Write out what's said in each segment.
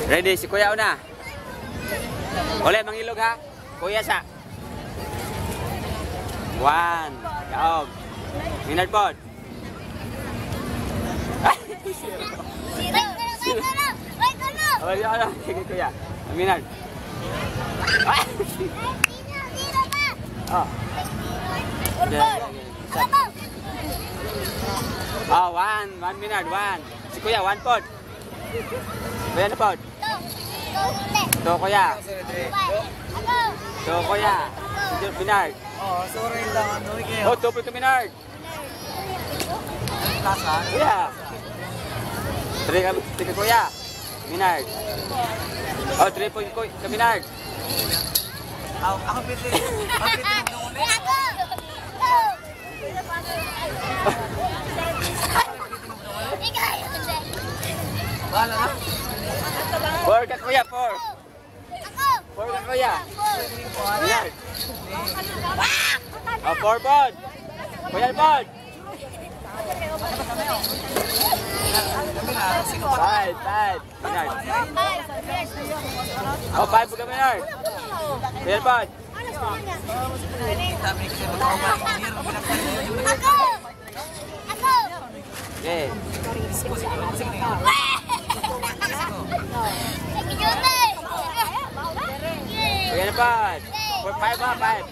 Ready si Kuya una. Oleh mangilog ha. Kuya sa. 1. Kaog. Minard pod. Oh, ya, Kuya. Minard. Oh. Oh, 1 Minard, 1. Si Kuya 1 pod. Kuya na pod. To Kuya. To Kuya. Si Minard. Oh, sorry lang ano kayo. Oh, to po Minard. Tasa. Kuya. Tiga Kuya. Minard. Oh, 3 point ko Minard. Ako piti. Ako piti ng ulit. Bahala na. 4 ka Kuya, 4. 4 ka Kuya. Minard. Oh, 4 pod. Kuya pod. 5. Minard. Oh, 5 po ka Minard. Kuya pod. Okay. Kuya pod. 4-5 ba? 5.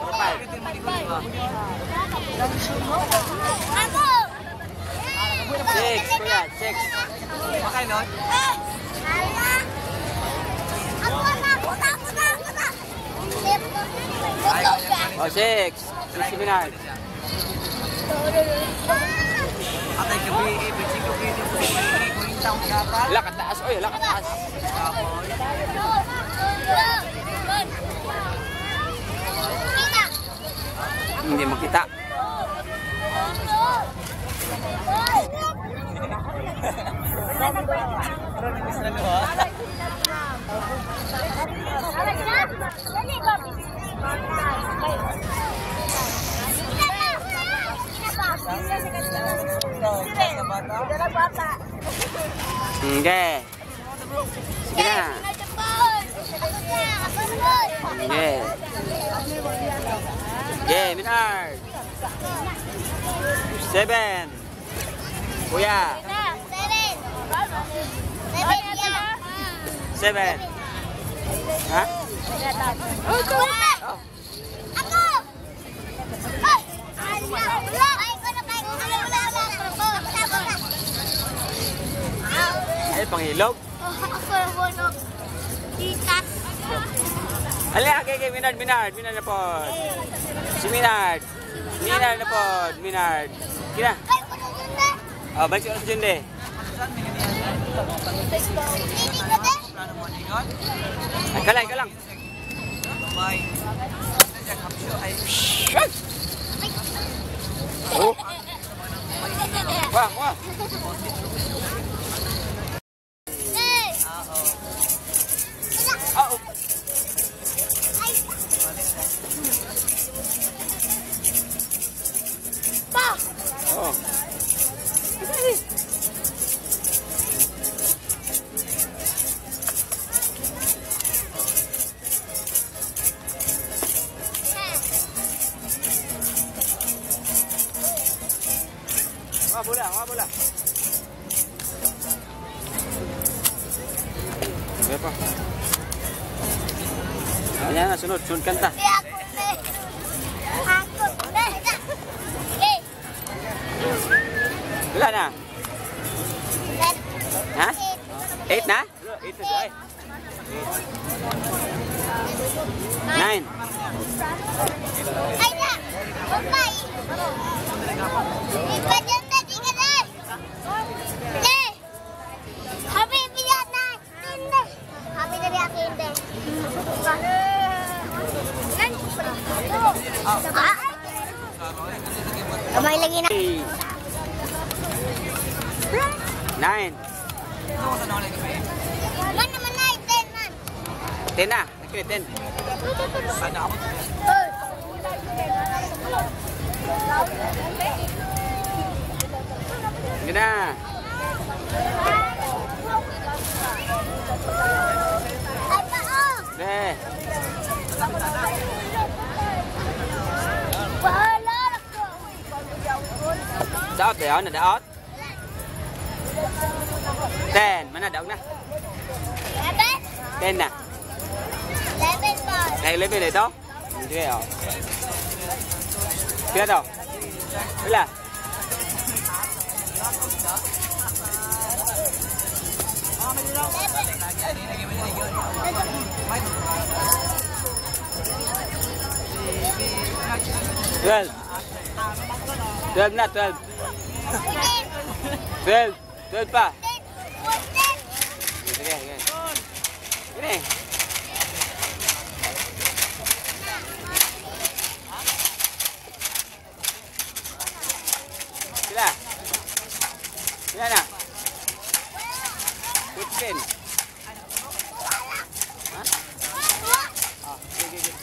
6, Kuya. 6. Makay nun? Oh, 6. Si Minard. Atay kabi, ibig kabi dito sa kuring taong gata. Lakat taas. Oy, lakat taas. Hindi makita. Okay. Sige na. Okay. Okay, Minard. 7. Kuya. 7. Ha? Oh. Ay, pangilog. Ala, kay Minard na pod. Si Minard na pod, Minard. Kira. Oh, balik sa Junde. Ka lang. Bye. Oh. Wah. Oh. Oh. Wah bola. Berapa? Ayan, sunod kanta. Wala na. Ha? 8 na? 8 na siya. 9. Kamay lagi na. 9. Man naman na, 10 man. 10 na. Nagkili 10. Sana ako. Gina. Nada out ya, nada out. 10, mana daun na? 10 na. 11 ball. Đây lấy về để đó. Thế à? Biết đâu? Biết là? Twelve. 12 na 12. 12. 12 pa. Sige, sige. Gini. Sila. Sila na. 15. Ha? Ah, sige, sige.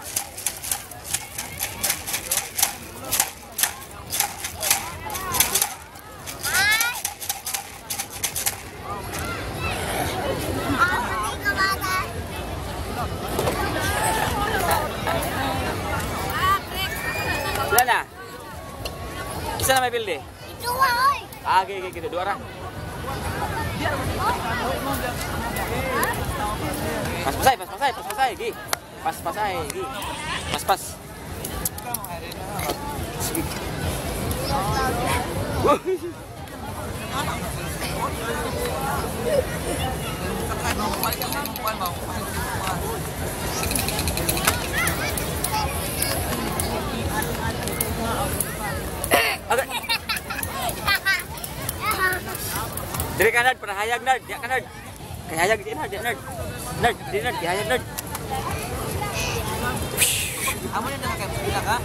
Sila na. Isa na may pildi. Dua, oi. Ah, okay, okay, gitu. 2 orang. Pas-pasai, pas-pasai, pas-pasai, Gi. Pas-pasai, Gi. Pas-pas. Agak. Dari kanan pernah hayang nerd, dia kanan. Kayak hayang dia nerd, dia nerd. Nerd, dia nerd, dia hayang nerd. Kamu yang dengan kayak begini kak?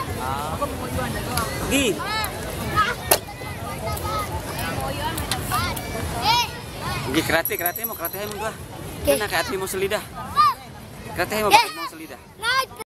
Gi. Gi kerate mo dua. Kena kayak hati mo selidah. Kerate mo bakit mo selidah.